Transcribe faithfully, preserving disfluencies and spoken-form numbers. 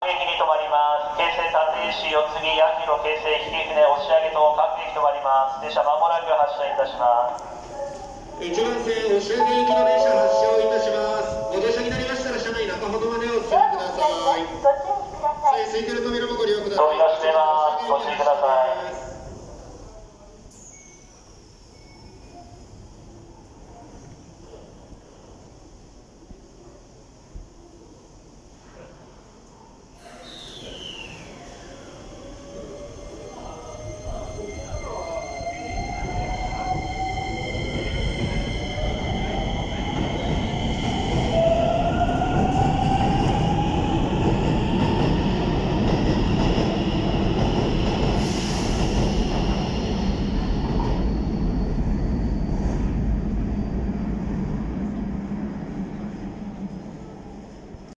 駅に停まります。京成立石、四つ木、八広、京成引舟、押上等各駅停まります。電車まもなく発車いたします。 いちばん線押上行きの電車発車をいたします。ご乗車になりましたら車内中ほどまでお進みください。空いている扉もご利用ください。